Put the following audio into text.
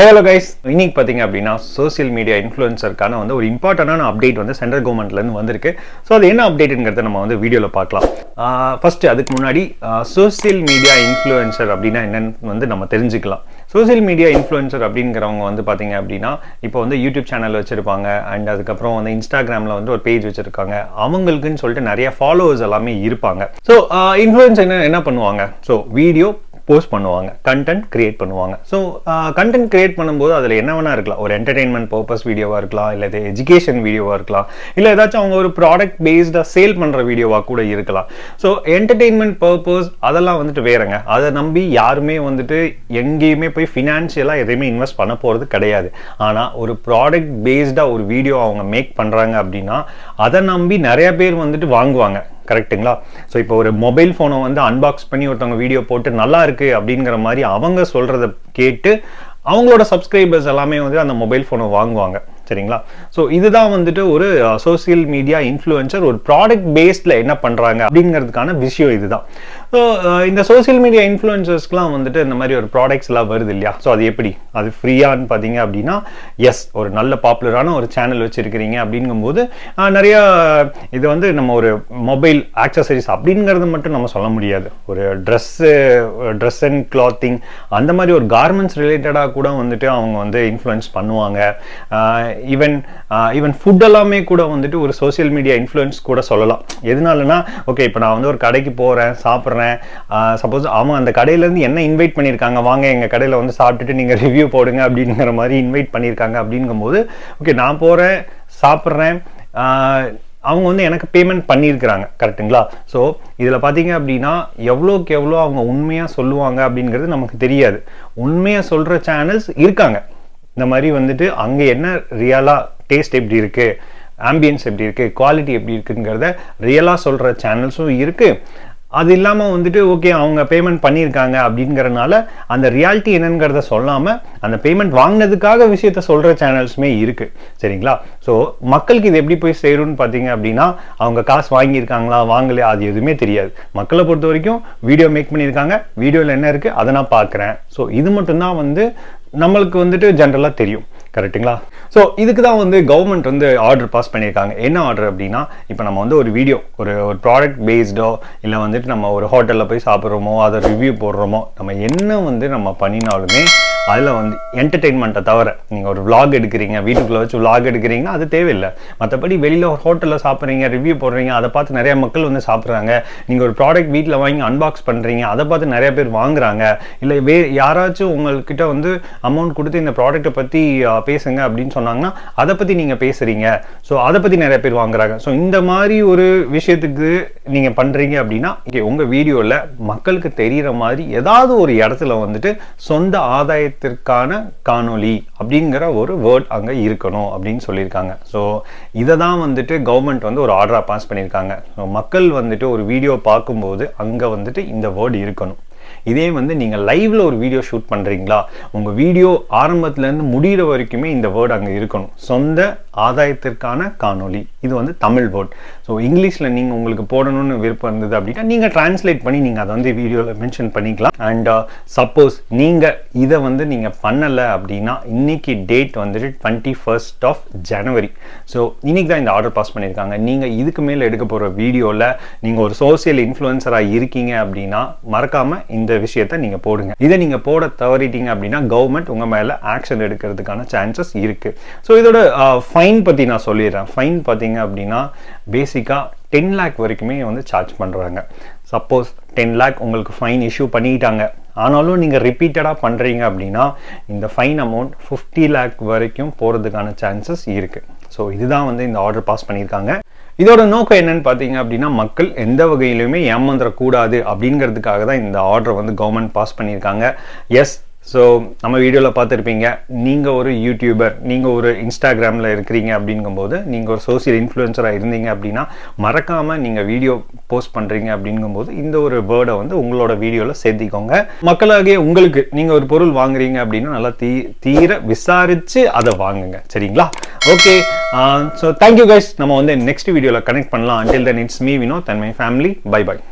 Hello guys, இன்னைக்கு பாத்தீங்க அப்படினா சோஷியல் மீடியா இன்ஃப்ளூயன்சர்க்கான வந்து ஒரு இம்பார்ட்டன்டான அப்டேட் வந்து சென்ட்ரல் கவர்மெண்ட்ல இருந்து வந்திருக்கு. சோ அது என்ன அப்டேட்ங்கறத நம்ம வந்து வீடியோல பார்க்கலாம். ஃபர்ஸ்ட் அதுக்கு முன்னாடி சோஷியல் மீடியா இன்ஃப்ளூயன்சர் அப்படினா என்னன்னு வந்து நம்ம தெரிஞ்சுக்கலாம். சோஷியல் மீடியா இன்ஃப்ளூயன்சர் அப்படிங்கறவங்க வந்து பாத்தீங்க அப்படினா இப்போ வந்து YouTube சேனல் வச்சிருப்பாங்க and அதுக்கு அப்புறம் வந்து Instagramல வந்து ஒரு பேஜ் வச்சிருக்காங்க. அவங்களுக்குன்னு சொல்லிட்டு நிறைய ஃபாலோவர்ஸ் எல்லாமே இருப்பாங்க. சோ இன்ஃப்ளூயன்சர் என்ன பண்ணுவாங்க? சோ வீடியோ போஸ்ட் பண்ணுவாங்க, கண்டென்ட் கிரியேட் பண்ணுவாங்க. ஸோ கண்டென்ட் கிரியேட் பண்ணும்போது அதில் என்ன வேணா இருக்கலாம். ஒரு என்டர்டெயின்மெண்ட் பர்பஸ் வீடியோவாக இருக்கலாம், இல்லை எஜுகேஷன் வீடியோவாக இருக்கலாம், இல்லை ஏதாச்சும் அவங்க ஒரு ப்ராடக்ட் பேஸ்டாக சேல் பண்ணுற வீடியோவாக கூட இருக்கலாம். ஸோ என்டர்டெயின்மெண்ட் பர்பஸ் அதெல்லாம் வந்துட்டு வேறங்க. அதை நம்பி யாருமே வந்துட்டு எங்கேயுமே போய் ஃபினான்ஷியலாக எதையுமே இன்வெஸ்ட் பண்ண போகிறது கிடையாது. ஆனால் ஒரு ப்ராடக்ட் பேஸ்டாக ஒரு வீடியோ அவங்க மேக் பண்ணுறாங்க அப்படின்னா அதை நம்பி நிறைய பேர் வந்துட்டு வாங்குவாங்க. கரெக்ட்டுங்களா? ஸோ இப்போ ஒரு மொபைல் ஃபோனை வந்து அன்பாக்ஸ் பண்ணி ஒருத்தவங்க வீடியோ போட்டு நல்லா இருக்கு அப்படிங்கிற மாதிரி அவங்க சொல்றத கேட்டு அவங்களோட சப்ஸ்கிரைபர்ஸ் எல்லாமே வந்து அந்த மொபைல் ஃபோனை வாங்குவாங்க. சரிங்களா? ஸோ இதுதான் வந்துட்டு ஒரு சோசியல் மீடியா இன்ஃப்ளூயன்சர் ஒரு ப்ராடக்ட் பேஸ்டில் என்ன பண்ணுறாங்க அப்படிங்கிறதுக்கான விஷயம் இதுதான். ஸோ இந்த சோசியல் மீடியா இன்ஃப்ளூயன்சர்ஸ்க்குலாம் வந்துட்டு இந்த மாதிரி ஒரு ப்ராடக்ட்ஸ் எல்லாம் வருது இல்லையா? ஸோ அது எப்படி? அது ஃப்ரீயான்னு பார்த்தீங்க அப்படின்னா எஸ், ஒரு நல்ல பாப்புலரான ஒரு சேனல் வச்சுருக்கிறீங்க அப்படிங்கும்போது நிறைய இது வந்து நம்ம ஒரு மொபைல் ஆக்சசரிஸ் அப்படிங்கிறது மட்டும் நம்ம சொல்ல முடியாது. ஒரு ட்ரெஸ் அண்ட் கிளாத்திங் அந்த மாதிரி ஒரு கார்மெண்ட்ஸ் ரிலேட்டடாக கூட வந்துட்டு அவங்க வந்து இன்ஃப்ளூயன்ஸ் பண்ணுவாங்க. ஈவன் ஃபுட் எல்லாமே கூட வந்துட்டு ஒரு சோசியல் மீடியா இன்ஃப்ளூயன்ஸ் கூட சொல்லலாம். எதனாலனா ஓகே, இப்போ நான் வந்து ஒரு கடைக்கு போகிறேன், சாப்பிட்றேன், சப்போஸ் அவன் அந்த கடையிலேருந்து என்ன இன்வைட் பண்ணியிருக்காங்க, வாங்க எங்கள் கடையில் வந்து சாப்பிட்டுட்டு நீங்கள் ரிவ்யூ போடுங்க அப்படிங்கிற மாதிரி இன்வைட் பண்ணியிருக்காங்க. அப்படிங்கும்போது ஓகே, நான் போகிறேன், சாப்பிட்றேன், அவங்க வந்து எனக்கு பேமெண்ட் பண்ணியிருக்கிறாங்க. கரெக்டுங்களா? ஸோ இதில் பார்த்தீங்க அப்படின்னா எவ்வளோக்கு எவ்வளோ அவங்க உண்மையாக சொல்லுவாங்க அப்படிங்கிறது நமக்கு தெரியாது. உண்மையாக சொல்கிற சேனல்ஸ் இருக்காங்க. இந்த மாதிரி வந்துட்டு அங்கே என்ன ரியலாக டேஸ்ட் எப்படி இருக்குது, ஆம்பியன்ஸ் எப்படி இருக்குது, குவாலிட்டி எப்படி இருக்குங்கிறத ரியலாக சொல்கிற சேனல்ஸும் இருக்குது. அது இல்லாமல் வந்துட்டு ஓகே அவங்க பேமெண்ட் பண்ணியிருக்காங்க அப்படிங்கிறனால அந்த ரியாலிட்டி என்னங்கிறத சொல்லாமல் அந்த பேமெண்ட் வாங்கினதுக்காக விஷயத்த சொல்கிற சேனல்ஸுமே இருக்குது. சரிங்களா? ஸோ மக்களுக்கு இது எப்படி போய் சேரும்னு பார்த்தீங்க அப்படின்னா அவங்க காசு வாங்கியிருக்காங்களா வாங்கலையா அது எதுவுமே தெரியாது. மக்களை பொறுத்த வரைக்கும் வீடியோ மேக் பண்ணியிருக்காங்க, வீடியோவில் என்ன இருக்குது அதை நான் பார்க்குறேன். ஸோ இது மட்டும்தான் வந்து நம்மளுக்கு வந்துட்டு ஜென்ரலாக தெரியும். கரெக்டுங்களா? ஸோ இதுக்கு தான் வந்து கவர்மெண்ட் வந்து ஆர்டர் பாஸ் பண்ணியிருக்காங்க. என்ன ஆர்டர் அப்படின்னா, இப்போ நம்ம வந்து ஒரு வீடியோ ஒரு ப்ராடக்ட் பேஸ்டோ இல்லை வந்துட்டு நம்ம ஒரு ஹோட்டலில் போய் சாப்பிட்றோமோ அதை ரிவ்யூ போடுறோமோ நம்ம என்ன வந்து நம்ம பண்ணினாலுமே அதில் வந்து என்டர்டெயின்மெண்ட்டை தவிர நீங்கள் ஒரு விளாக் எடுக்கிறீங்க, வீட்டுக்குள்ளே வச்சு விளாக் எடுக்கிறீங்கன்னா அது தேவையில்லை. மற்றபடி வெளியில் ஒரு ஹோட்டலில் சாப்பிட்றீங்க, ரிவ்யூ போடுறீங்க, அதை பார்த்து நிறைய மக்கள் வந்து சாப்பிட்றாங்க. நீங்கள் ஒரு ப்ராடக்ட் வீட்டில் வாங்கி அன்பாக்ஸ் பண்ணுறீங்க, அதை பார்த்து நிறைய பேர் வாங்குறாங்க. இல்லை யாராச்சும் உங்கள்கிட்ட வந்து அமௌண்ட் கொடுத்து இந்த ப்ராடக்ட்டை பற்றி பேசுங்க அப்படின்னு சொன்னாங்கன்னா அதை பற்றி நீங்கள் பேசுகிறீங்க. ஸோ அதை பற்றி நிறைய பேர் வாங்குறாங்க. ஸோ இந்த மாதிரி ஒரு விஷயத்துக்கு நீங்கள் பண்ணுறீங்க அப்படின்னா உங்கள் வீடியோவில் மக்களுக்கு தெரிகிற மாதிரி ஏதாவது ஒரு இடத்துல வந்துட்டு சொந்த ஆதாயத்திற்கான காணொளி அப்படிங்கிற ஒரு வேர்ட் அங்கே இருக்கணும் அப்படின்னு சொல்லியிருக்காங்க. ஸோ இதை தான் வந்துட்டு கவர்மெண்ட் வந்து ஒரு ஆர்டராக பாஸ் பண்ணியிருக்காங்க. ஸோ மக்கள் வந்துட்டு ஒரு வீடியோ பார்க்கும்போது அங்கே வந்துட்டு இந்த வேர்டு இருக்கணும். இதே வந்து நீங்கள் லைவ்ல ஒரு வீடியோ ஷூட் பண்ணுறீங்களா, உங்கள் வீடியோ ஆரம்பத்துலேருந்து முடிகிற வரைக்குமே இந்த வேர்டு அங்கே இருக்கணும். சொந்த ஆதாயத்திற்கான காணொளி. இது வந்து தமிழ் வேர்ட். ஸோ இங்கிலீஷில் நீங்கள் உங்களுக்கு போடணும்னு விருப்பம் இருந்தது அப்படின்னா நீங்கள் டிரான்ஸ்லேட் பண்ணி நீங்கள் அதை வந்து வீடியோவில் மென்ஷன் பண்ணிக்கலாம். அண்ட் சப்போஸ் நீங்கள் இதை வந்து நீங்கள் பண்ணலை அப்படின்னா இன்னைக்கு டேட் வந்துட்டு 21 ஜனவரி. ஸோ இன்னைக்கு தான் இந்த ஆர்டர் பாஸ் பண்ணியிருக்காங்க. நீங்கள் இதுக்கு மேலே எடுக்க போகிற வீடியோவில் நீங்கள் ஒரு சோசியல் இன்ஃப்ளூயன்சராக இருக்கீங்க அப்படின்னா மறக்காமல் இந்த விஷயத்தை நீங்கள் போடுங்க. இதை நீங்கள் போட தவறிட்டீங்க அப்படின்னா கவர்மெண்ட் உங்கள் மேலே ஆக்ஷன் எடுக்கிறதுக்கான சான்சஸ் இருக்குது. ஸோ இதோட ஃபைன் பற்றி நான் சொல்லிடுறேன். ஃபைன் பார்த்தீங்க அப்படின்னா பேசிக்காக 10 lakh வரைக்குமே வந்து சார்ஜ் பண்ணுறாங்க. சப்போஸ் 10 lakh உங்களுக்கு ஃபைன் இஷ்யூ பண்ணிட்டாங்க, ஆனாலும் நீங்கள் ரிப்பீட்டடாக பண்ணுறீங்க அப்படின்னா இந்த ஃபைன் அமௌண்ட் 50 lakh வரைக்கும் போகிறதுக்கான சான்சஸ் இருக்குது. ஸோ இதுதான் வந்து இந்த ஆர்டர் பாஸ் பண்ணியிருக்காங்க. இதோட நோக்கம் என்னன்னு பார்த்தீங்க அப்படின்னா மக்கள் எந்த வகையிலுமே ஏமாந்துடக்கூடாது அப்படிங்கிறதுக்காக தான் இந்த ஆர்டர் வந்து கவர்மெண்ட் பாஸ் பண்ணியிருக்காங்க. எஸ், ஸோ நம்ம வீடியோவில் பார்த்துருப்பீங்க, நீங்கள் ஒரு யூடியூபர், நீங்கள் ஒரு இன்ஸ்டாகிராமில் இருக்கிறீங்க அப்படிங்கும்போது நீங்கள் ஒரு சோசியல் இன்ஃப்ளூயன்சராக இருந்தீங்க அப்படின்னா மறக்காமல் நீங்கள் வீடியோ போஸ்ட் பண்ணுறீங்க அப்படிங்கும்போது இந்த ஒரு வேர்டை வந்து உங்களோட வீடியோவில் சேர்த்திக்கோங்க. மக்களாகிய உங்களுக்கு நீங்கள் ஒரு பொருள் வாங்குறீங்க அப்படின்னா நல்லா தீர விசாரித்து அதை வாங்குங்க. சரிங்களா? Okay, so thank you guys. நம்ம வந்து நெக்ஸ்ட் வீடியோவில் கனெக்ட் பண்ணலாம். until then it's me Vinod and my family. Bye bye.